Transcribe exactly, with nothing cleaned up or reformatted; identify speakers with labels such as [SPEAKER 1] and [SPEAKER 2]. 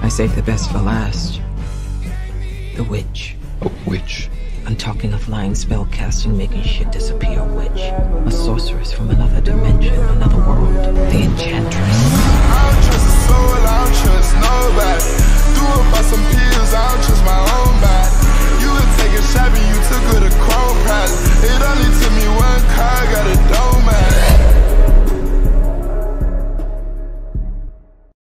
[SPEAKER 1] I saved the best for last. The witch.
[SPEAKER 2] A witch?
[SPEAKER 1] I'm talking a flying spell casting, making shit disappear witch. A sorceress from another dimension, another world. The Enchantress.